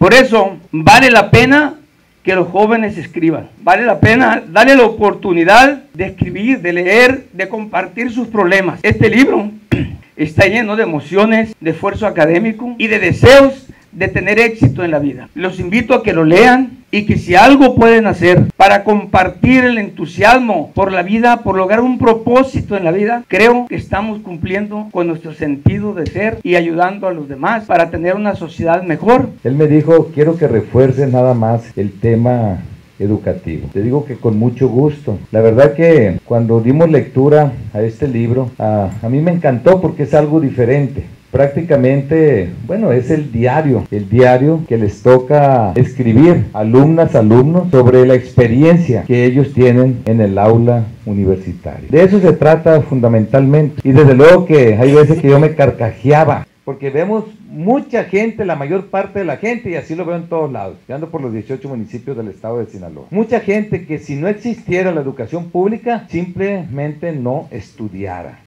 Por eso vale la pena que los jóvenes escriban. Vale la pena darle la oportunidad de escribir, de leer, de compartir sus problemas. Este libro está lleno de emociones, de esfuerzo académico y de deseos de tener éxito en la vida. Los invito a que lo lean y que si algo pueden hacer para compartir el entusiasmo por la vida, por lograr un propósito en la vida, creo que estamos cumpliendo con nuestro sentido de ser y ayudando a los demás para tener una sociedad mejor. Él me dijo, quiero que refuerces nada más el tema educativo. Te digo que con mucho gusto. La verdad que cuando dimos lectura a este libro, a mí me encantó porque es algo diferente. Prácticamente, bueno, es el diario que les toca escribir alumnos sobre la experiencia que ellos tienen en el aula universitaria. De eso se trata fundamentalmente. Y desde luego que hay veces que yo me carcajeaba, porque vemos mucha gente, la mayor parte de la gente, y así lo veo en todos lados, yo ando por los 18 municipios del estado de Sinaloa, mucha gente que si no existiera la educación pública, simplemente no estudiara.